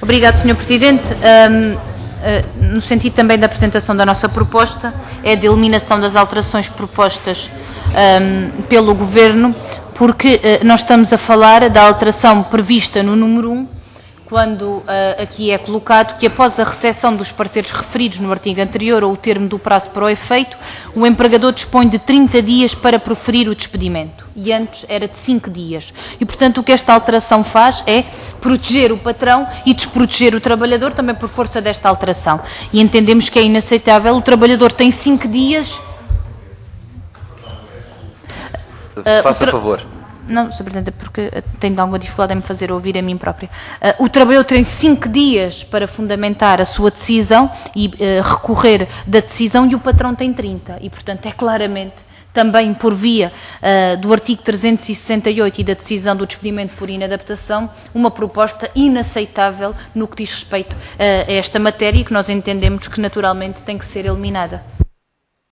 Obrigado, Sr. Presidente. No sentido também da apresentação da nossa proposta, é de eliminação das alterações propostas pelo Governo, porque nós estamos a falar da alteração prevista no número 1, quando aqui é colocado que após a recepção dos pareceres referidos no artigo anterior ou o termo do prazo para o efeito, o empregador dispõe de 30 dias para proferir o despedimento. E antes era de 5 dias. E, portanto, o que esta alteração faz é proteger o patrão e desproteger o trabalhador também por força desta alteração. E entendemos que é inaceitável. O trabalhador tem 5 dias... Faça favor. Não, Sr. Presidente, porque tenho alguma dificuldade em me fazer ouvir a mim própria. O trabalhador tem 5 dias para fundamentar a sua decisão e recorrer da decisão e o patrão tem 30. E, portanto, é claramente, também por via do artigo 368 e da decisão do despedimento por inadaptação, uma proposta inaceitável no que diz respeito a esta matéria e que nós entendemos que naturalmente tem que ser eliminada.